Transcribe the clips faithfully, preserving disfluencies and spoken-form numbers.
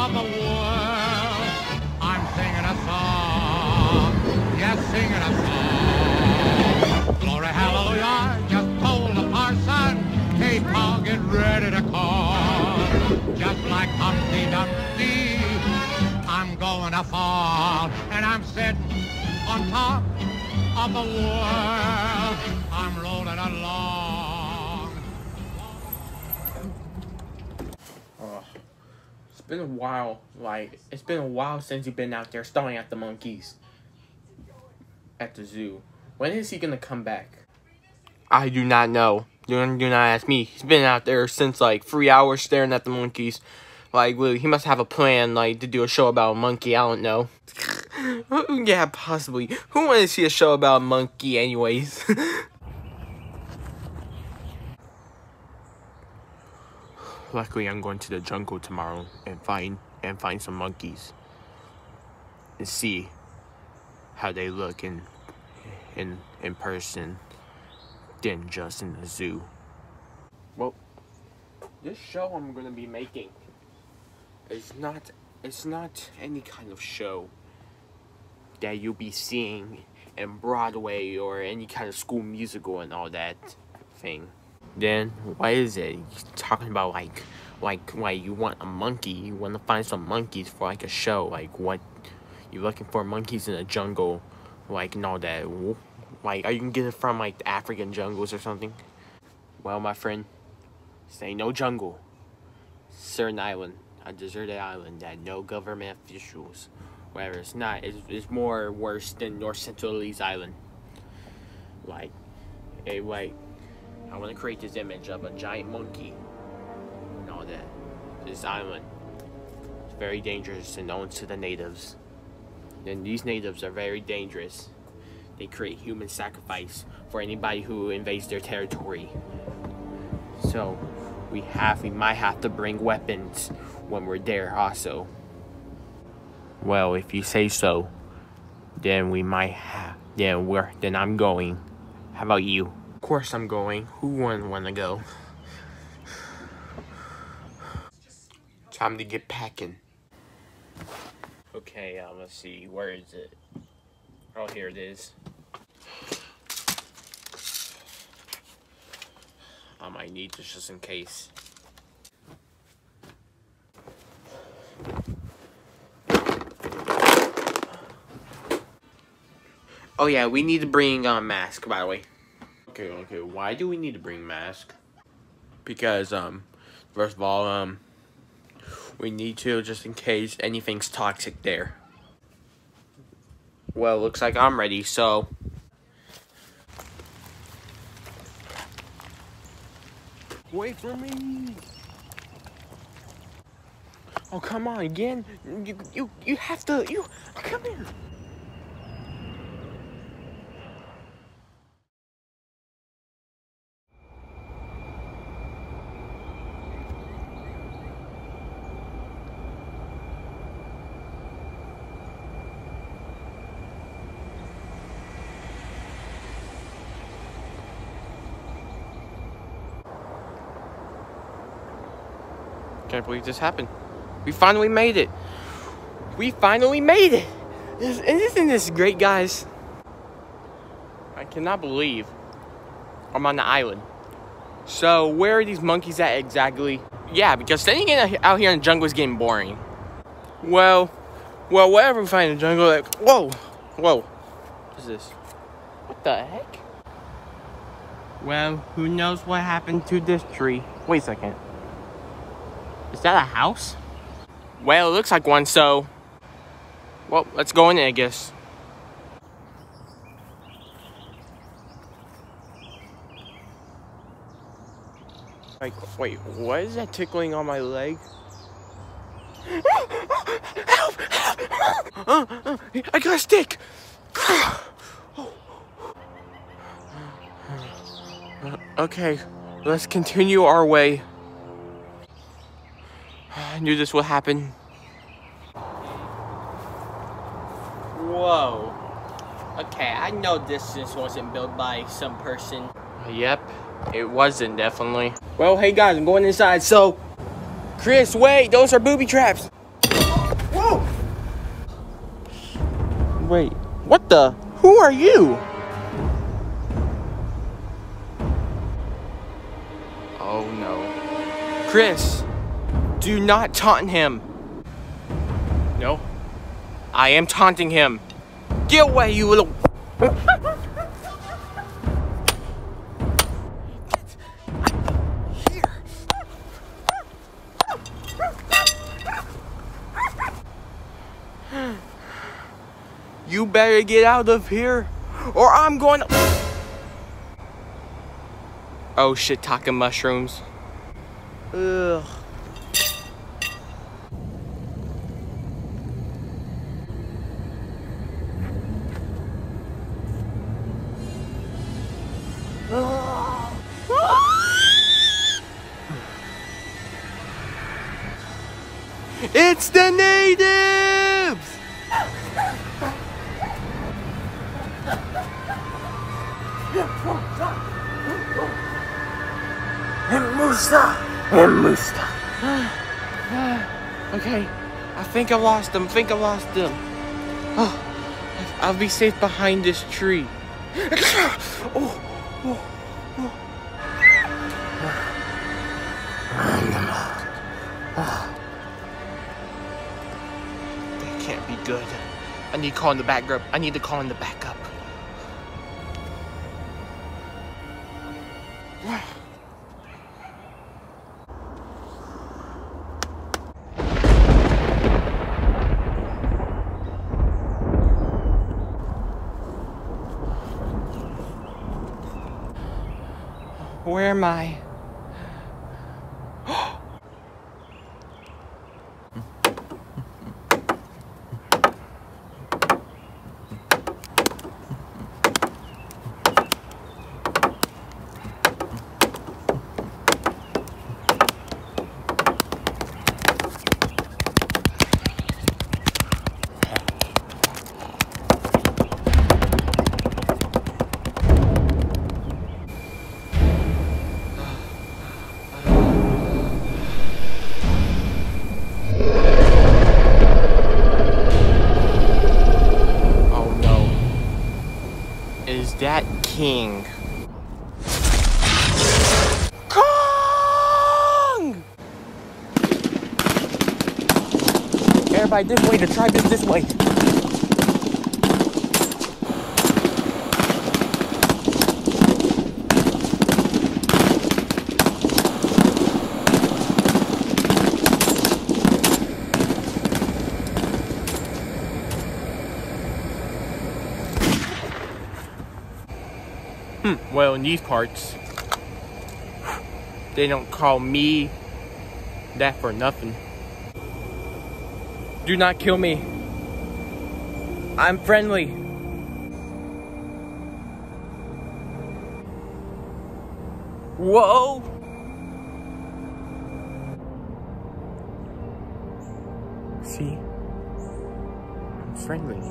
of the world. I'm singing a song, yes, singing a song. Glory, hallelujah, just told the parson, hey, Paul, get ready to call. Just like Humpty Dumpty, I'm going to fall, and I'm sitting on top of the world. I'm rolling along. Oh, it's been a while. Like, it's been a while since you've been out there staring at the monkeys at the zoo. When is he gonna come back? I do not know. Do, do not ask me. He's been out there since like three hours staring at the monkeys. Like, really, he must have a plan, like, to do a show about a monkey. I don't know. Yeah, possibly. Who wants to see a show about a monkey, anyways? Luckily, I'm going to the jungle tomorrow and find and find some monkeys and see how they look in in in person than just in the zoo. Well, this show I'm gonna be making is not it's not any kind of show that you'll be seeing in Broadway or any kind of school musical and all that thing. Then what is it? You're talking about like like like you want a monkey, you want to find some monkeys for like a show, like what you're looking for monkeys in a jungle, like and all that. Like, are you gonna get it from like the African jungles or something? Well, my friend, this ain't no jungle. Certain island, a deserted island that no government officials. Whatever, it's not. It's, it's more worse than North Centralese Island. Like, hey, wait. I want to create this image of a giant monkey and all that. This island is very dangerous and known to the natives. And these natives are very dangerous. They create human sacrifice for anybody who invades their territory. So we have, we might have to bring weapons when we're there also. Well, if you say so, then we might have, then we're, then I'm going. How about you? Of course I'm going. Who wouldn't want to go? Time to get packing. Okay, uh, let's see. Where is it? Oh, here it is. I might need this just in case. Oh yeah, we need to bring a uh, mask, by the way. Okay, okay. Why do we need to bring mask? Because um, first of all, um, we need to just in case anything's toxic there. Well, looks like I'm ready, so. Wait for me! Oh, come on, again? You, you, you have to, you, oh, come here. Can't believe this happened. We finally made it. We finally made it. Isn't this great, guys? I cannot believe I'm on the island. So where are these monkeys at exactly? Yeah, because staying out here in the jungle is getting boring. Well, well, whatever we find in the jungle, like, whoa, whoa. What is this? What the heck? Well, who knows what happened to this tree? Wait a second. Is that a house? Well, it looks like one, so... Well, let's go in it, I guess. Like, wait, what is that tickling on my leg? Help! Help! Uh, uh, I got a stick! Okay, let's continue our way. I knew this would happen. Whoa. Okay, I know this just wasn't built by some person. Yep, it wasn't, definitely. Well, hey guys, I'm going inside, so... Chris, wait, those are booby traps. Wait, what the? Who are you? Oh no. Chris, do not taunt him. No, I am taunting him. Get away, you little... You better get out of here, or I'm going to... Oh, shiitake mushrooms. Ugh. It's the natives! Musa! Musa! Okay, I think I lost them. I think I lost them. Oh, I'll be safe behind this tree. Oh, oh, oh. That can't be good. I need to call in the backup. I need to call in the backup. Where am I? That king. Kong! Everybody this way, the tribe is this way. Hmm, well, in these parts, they don't call me that for nothing. Do not kill me. I'm friendly. Whoa! See? I'm friendly.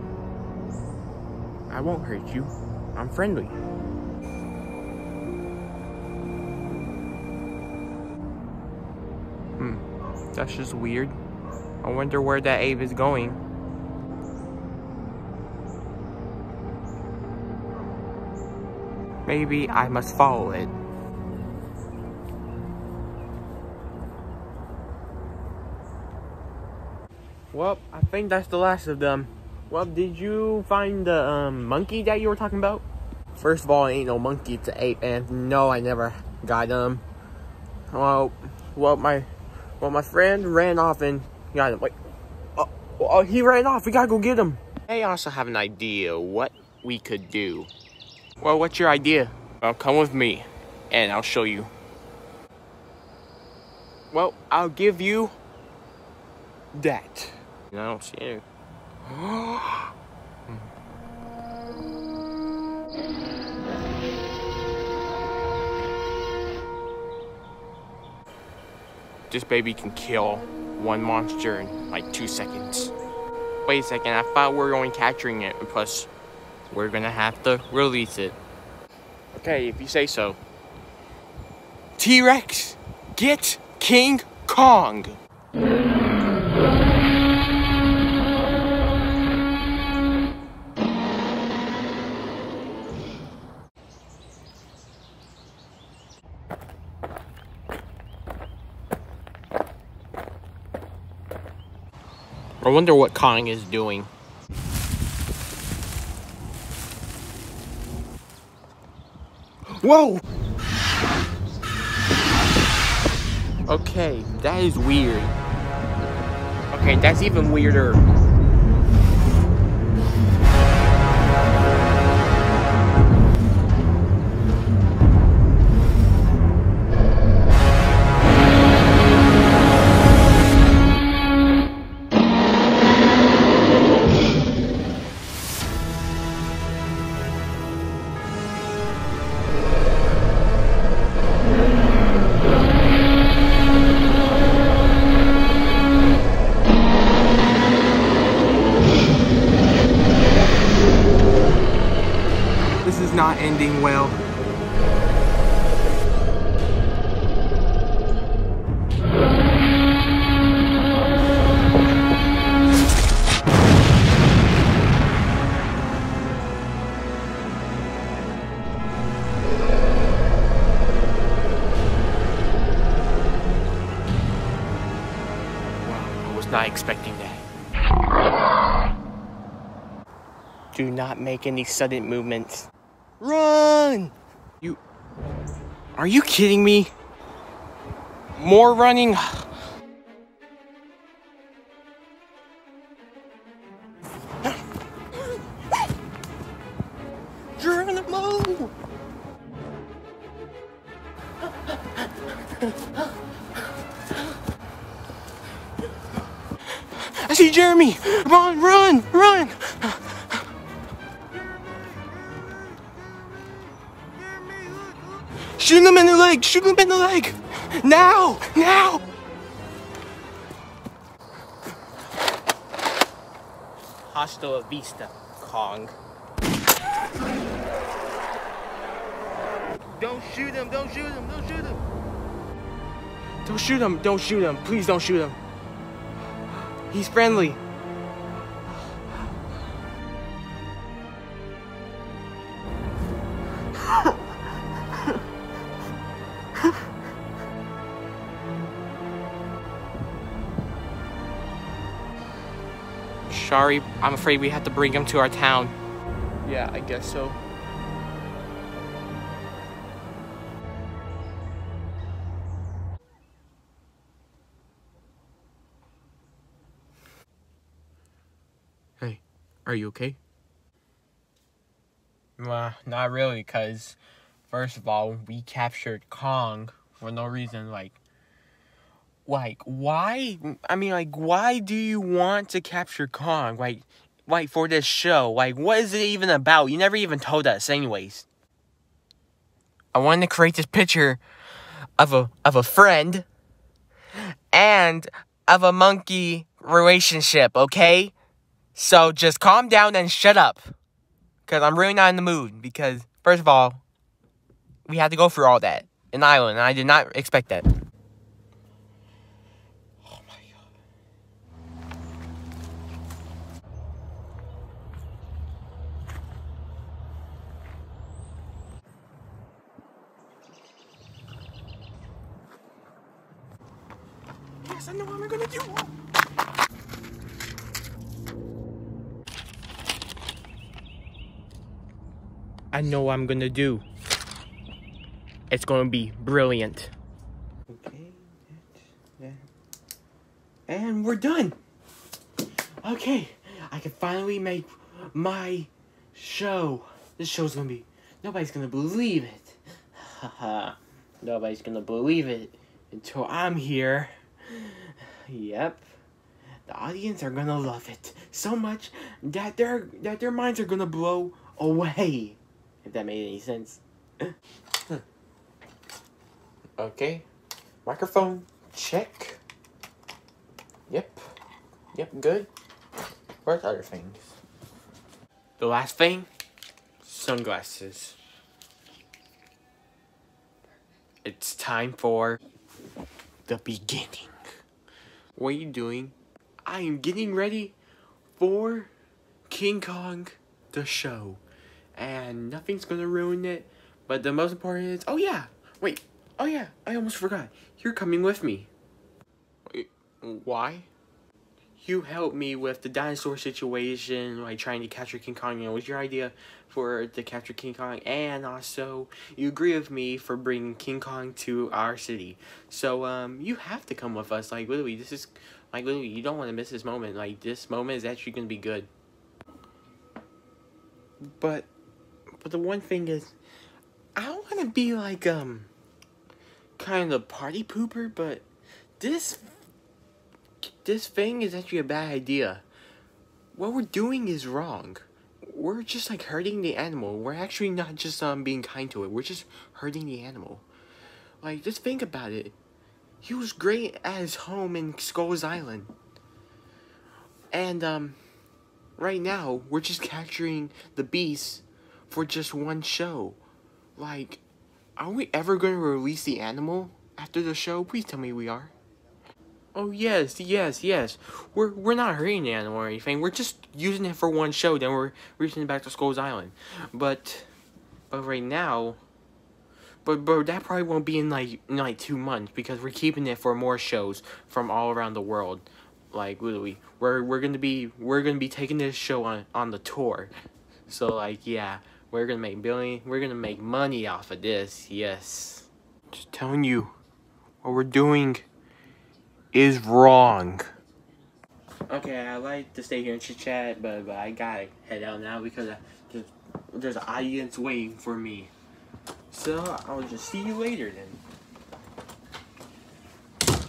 I won't hurt you. I'm friendly. Hmm, that's just weird. I wonder where that Abe is going. Maybe I must follow it. Well, I think that's the last of them. Well, did you find the um, monkey that you were talking about? First of all, it ain't no monkey, it's an ape, and no, I never got him. Well, well, my, well, my friend ran off and got him. Wait, oh, oh, he ran off. We gotta go get him. I also have an idea what we could do. Well, what's your idea? Well, come with me, and I'll show you. Well, I'll give you that. I don't see it. This baby can kill one monster in like two seconds. Wait a second, I thought we were only capturing it, plus we're gonna have to release it. Okay, if you say so. T-Rex, get King Kong! I wonder what Kong is doing. Whoa! Okay, that is weird. Okay, that's even weirder. This is not ending well. Wow, I was not expecting that. Do not make any sudden movements. Run! You... Are you kidding me? More running? Geronimo! I see Jeremy! Run, run, run! Shoot him in the leg! Shoot him in the leg! Now! Now! Hasta vista, Kong. Don't shoot him! Don't shoot him! Don't shoot him! Don't shoot him! Don't shoot him! Please don't shoot him! He's friendly. Sorry, I'm afraid we have to bring him to our town. Yeah, I guess so. Hey, are you okay? Well, not really, because first of all, we captured Kong for no reason. Like, like, why? I mean, like, why do you want to capture Kong? Like, like for this show? Like, what is it even about? You never even told us, anyways. I wanted to create this picture of a of a friend and of a monkey relationship. Okay, so just calm down and shut up, because I'm really not in the mood. Because first of all, we had to go through all that in Ireland, and I did not expect that. Yes, I know what I'm gonna do. I know what I'm gonna do. It's gonna be brilliant. Okay, yeah. And we're done. Okay, I can finally make my show. This show's gonna be, nobody's gonna believe it. Haha, nobody's gonna believe it until I'm here. Yep, the audience are gonna love it so much that their that their minds are gonna blow away. If that made any sense. Okay, microphone check. Yep, yep, good. Where's other things? The last thing, sunglasses. It's time for the beginning. What are you doing? I am getting ready for King Kong, the show. And nothing's gonna ruin it. But the most important is, oh yeah, wait, oh yeah, I almost forgot. You're coming with me. Wait, why? you helped me with the dinosaur situation, like trying to capture King Kong. You know, it was your idea for to capture King Kong, and also you agree with me for bringing King Kong to our city. So um, you have to come with us. Like literally, this is like literally, you don't want to miss this moment. Like this moment is actually gonna be good. But but the one thing is, I don't want to be like um kind of party pooper, but this. This thing is actually a bad idea. What we're doing is wrong. We're just like hurting the animal. We're actually not just um being kind to it. We're just hurting the animal. Like, just think about it. He was great at his home in Skull's Island. And um right now we're just capturing the beast for just one show. Like, are we ever going to release the animal after the show? Please tell me we are. Oh yes, yes, yes. We're we're not hurting the animal or anything. We're just using it for one show. Then we're reaching it back to Skull's Island. But but right now, but but that probably won't be in like in like two months because we're keeping it for more shows from all around the world. Like literally, we're we're gonna be we're gonna be taking this show on on the tour. So like yeah, we're gonna make billion. We're gonna make money off of this. Yes. Just telling you, what we're doing is wrong. Okay, I like to stay here and chit chat, but, but I gotta head out now because I, there's, there's an audience waiting for me. So I'll just see you later then.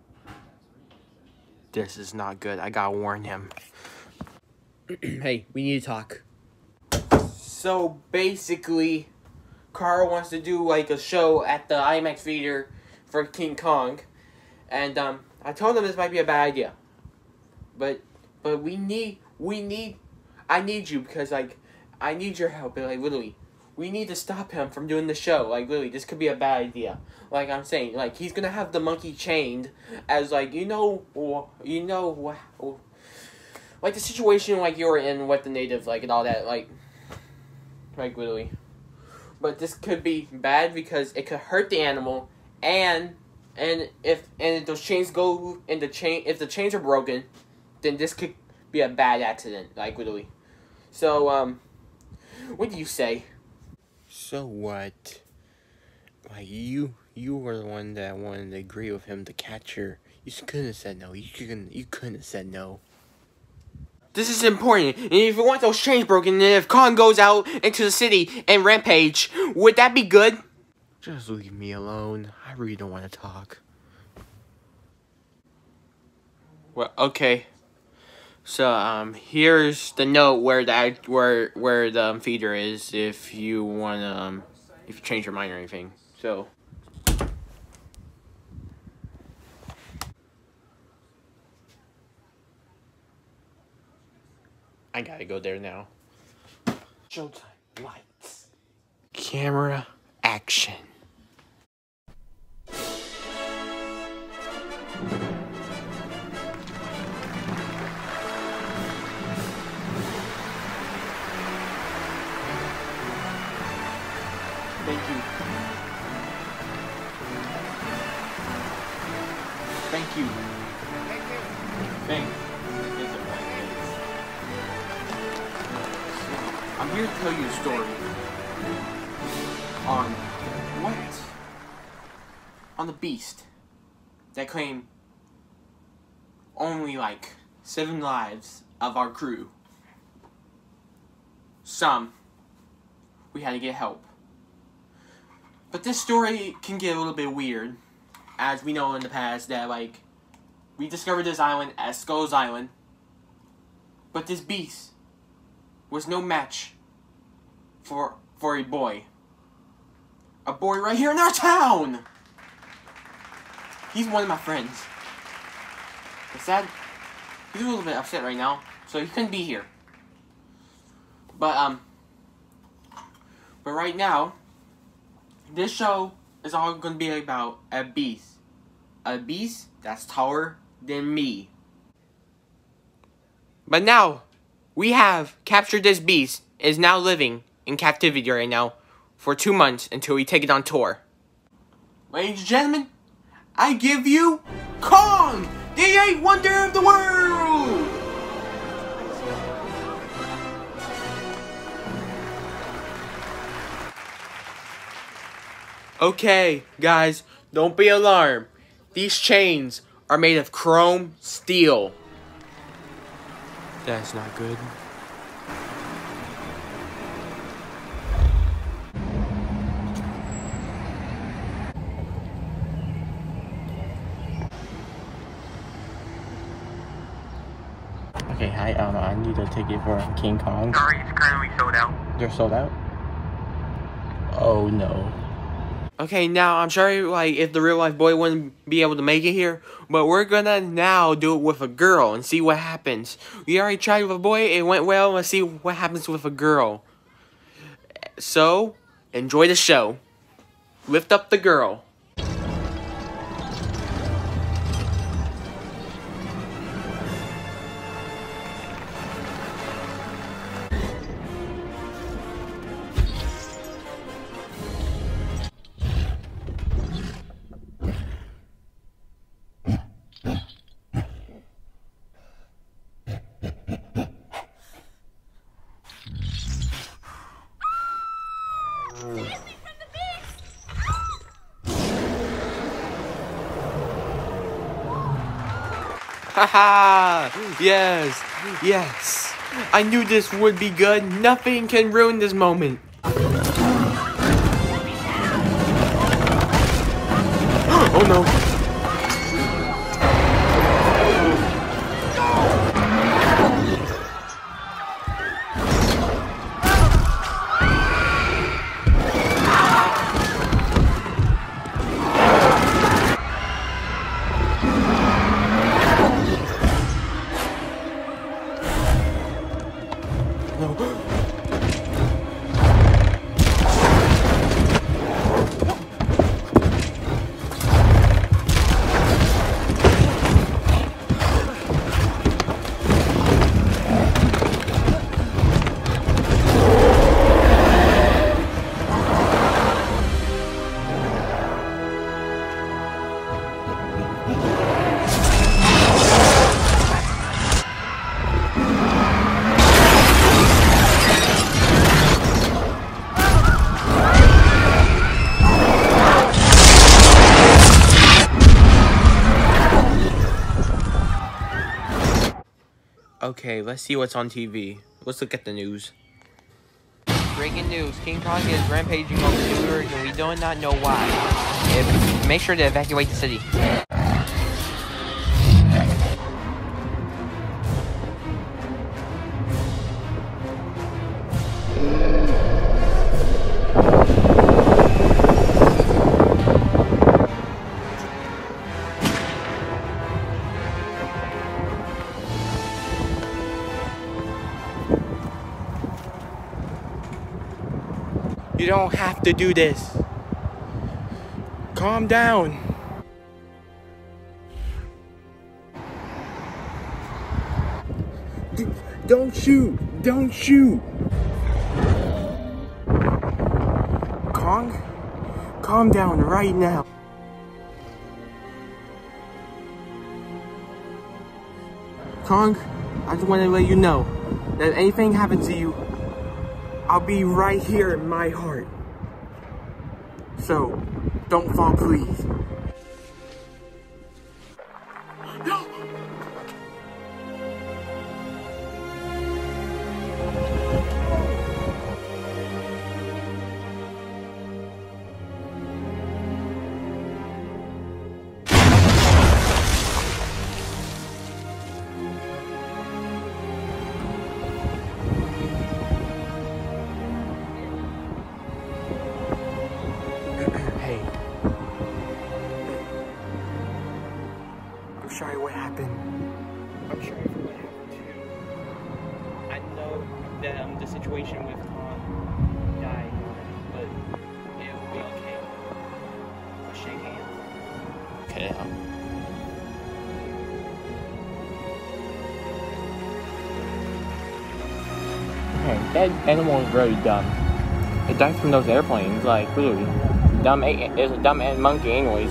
This is not good. I gotta warn him. Hey, we need to talk. So basically, Carl wants to do like a show at the IMAX theater for King Kong, and um. I told him this might be a bad idea, but but we need we need I need you because like I need your help. Like literally, we need to stop him from doing the show. Like literally, this could be a bad idea. Like I'm saying, like he's gonna have the monkey chained as like you know you know like the situation like you were in with the native like and all that like like literally. But this could be bad because it could hurt the animal and. And if and if those chains go in the chain, if the chains are broken, then this could be a bad accident, like literally. So um, what do you say? So what? Like you, you were the one that wanted to agree with him to catch her. You couldn't have said no. You couldn't. You couldn't have said no. This is important. And if you want those chains broken, and if Kong goes out into the city and rampage, would that be good? Just leave me alone. I really don't want to talk. Well, okay. So, um, here's the note where the where where the um, feeder is. If you want to, um, if you change your mind or anything. So. I gotta go there now. Showtime. Lights. Camera. Action. Thank you. Thank you. Thank you. Thank you. I'm here to tell you a story on what? On the beast that claimed only like seven lives of our crew. Some we had to get help. But this story can get a little bit weird, as we know in the past that like we discovered this island as Skull's Island, but this beast was no match for for a boy. A boy right here in our town! He's one of my friends. It's sad. He's a little bit upset right now, so he couldn't be here. But, um... But right now, this show is all going to be about a beast. A beast that's taller than me. But now, we have captured this beast. It is now living in captivity right now for two months until we take it on tour. Ladies and gentlemen, I give you Kong, the eighth wonder of the world! Okay, guys, don't be alarmed. These chains are made of chrome steel. That's not good. Okay, hi, um, I need a ticket for King Kong. Sorry, it's currently sold out. They're sold out? Oh no. Okay, now I'm sorry, like, if the real life boy wouldn't be able to make it here, but we're gonna now do it with a girl and see what happens. We already tried with a boy, it went well, let's see what happens with a girl. So, enjoy the show. Lift up the girl. Haha! Yes! Yes! I knew this would be good. Nothing can ruin this moment. Oh no! Okay, let's see what's on T V. Let's look at the news. Breaking news, King Kong is rampaging over New York and we do not know why. If, make sure to evacuate the city. You don't have to do this. Calm down. D- don't shoot. Don't shoot. Kong, calm down right now. Kong, I just want to let you know that if anything happens to you, I'll be right here in my heart. So, don't fall, please. No! I'm sorry what happened. I'm sorry for what happened to you. I know that um, the situation with Tom died, but it will be okay. Let's shake hands. Okay. Okay, that animal is very dumb. It died from those airplanes, like, really. Dumb, it's a dumb monkey anyways.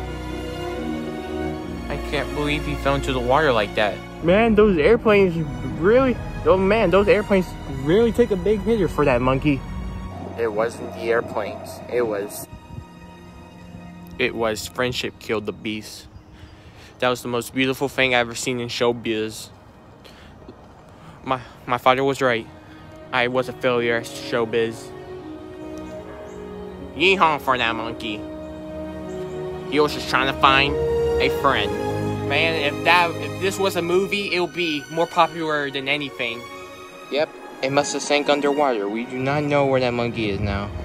I can't believe he fell into the water like that. Man, those airplanes really, oh man, those airplanes really took a big hitter for that monkey. It wasn't the airplanes, it was it was friendship killed the beast. That was the most beautiful thing I ever seen in showbiz. My my father was right. I was a failure at showbiz. Yeehaw for that monkey. He was just trying to find a friend. Man, if that if this was a movie, it would be more popular than anything. Yep, it must have sank underwater. We do not know where that monkey is now.